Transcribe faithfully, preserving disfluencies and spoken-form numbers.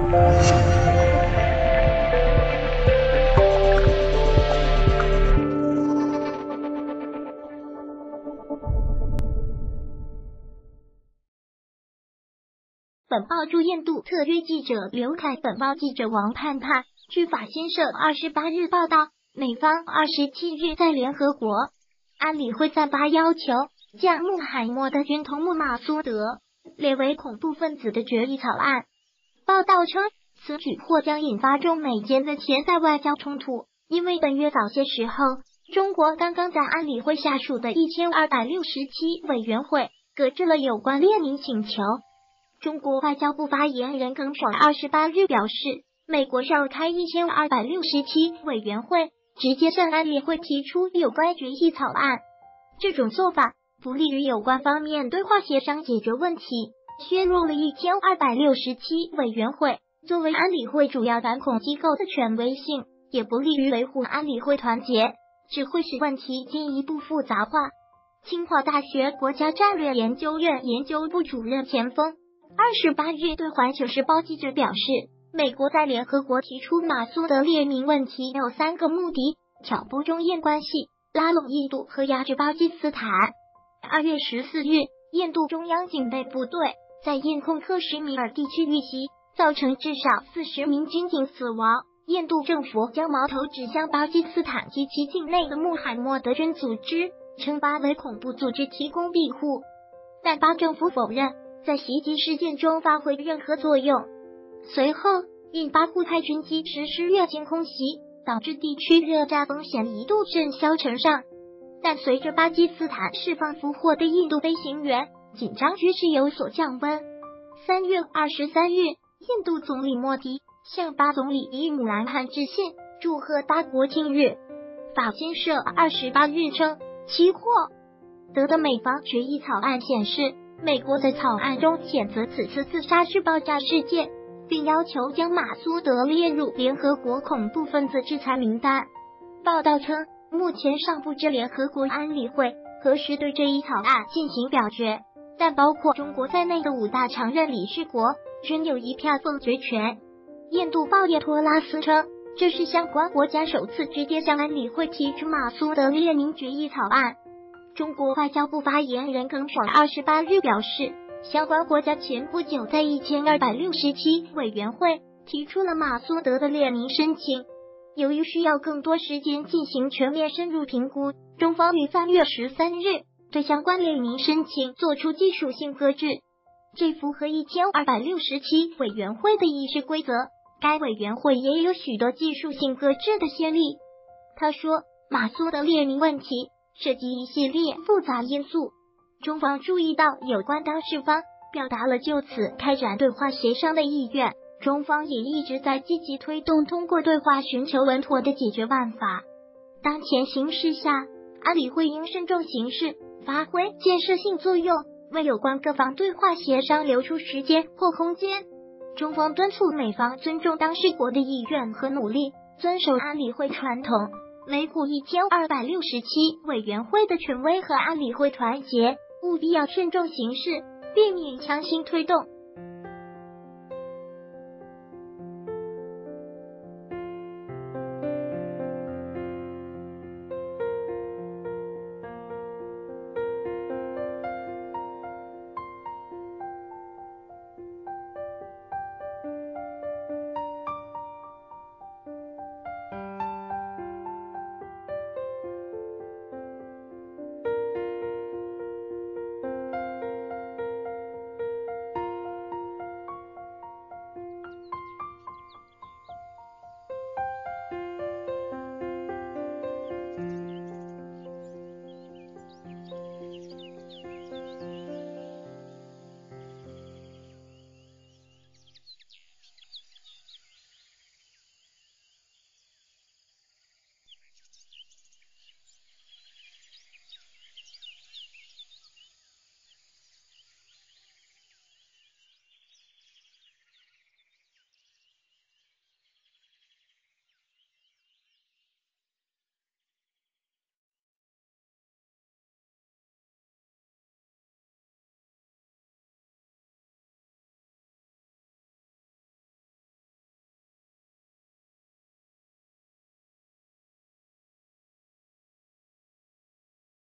本报驻印度特约记者刘凯，本报记者王盼盼。据法新社二十八日报道，美方二十七日在联合国安理会赞发要求将穆罕默德军头目马苏德列为恐怖分子的决议草案。报道称，此举或将引发中美间的潜在外交冲突，因为本月早些时候，中国刚刚在安理会下属的一千二百六十七委员会搁置了有关列宁请求。中国外交部发言人耿爽二十八日表示，美国召开一千二百六十七委员会，直接向安理会提出有关决议草案，这种做法不利于有关方面对话协商解决问题，削弱了一千二百六十七委员会作为安理会主要反恐机构的权威性，也不利于维护安理会团结，只会使问题进一步复杂化。清华大学国家战略研究院研究部主任钱锋二十八日对环球时报记者表示，美国在联合国提出马苏德列宁问题有三个目的：挑拨中印关系，拉拢印度和压制巴基斯坦。二月十四日，印度中央警备部队在印控克什米尔地区遇袭，造成至少四十名军警死亡。印度政府将矛头指向巴基斯坦及其境内的穆罕默德军组织，称巴为恐怖组织提供庇护，但巴政府否认在袭击事件中发挥任何作用。随后，印巴互派军机实施越境空袭，导致地区热战风险一度甚嚣尘上。但随着巴基斯坦释放俘获的印度飞行员，紧张局势有所降温。三月二十三日，印度总理莫迪向巴总理伊姆兰汗致信，祝贺巴国庆日。法新社二十八日称，其获得的美方决议草案显示，美国在草案中谴责此次自杀式爆炸事件，并要求将马苏德列入联合国恐怖分子制裁名单。报道称，目前尚不知联合国安理会何时对这一草案进行表决，但包括中国在内的五大常任理事国均有一票否决权。印度报业托拉斯称，这是相关国家首次直接向安理会提出马苏德列宁决议草案。中国外交部发言人耿爽二十八日表示，相关国家前不久在一千二百六十七委员会提出了马苏德的列宁申请，由于需要更多时间进行全面深入评估，中方于三月十三日对相关列宁申请作出技术性搁置，这符合一千二百六十七委员会的议事规则。该委员会也有许多技术性搁置的先例。他说，马苏德列宁问题涉及一系列复杂因素，中方注意到有关当事方表达了就此开展对话协商的意愿，中方也一直在积极推动通过对话寻求稳妥的解决办法。当前形势下，安理会应慎重行事，发挥建设性作用，为有关各方对话协商留出时间或空间。中方敦促美方尊重当事国的意愿和努力，遵守安理会传统，维护一千二百六十七委员会的权威和安理会团结，务必要慎重行事，避免强行推动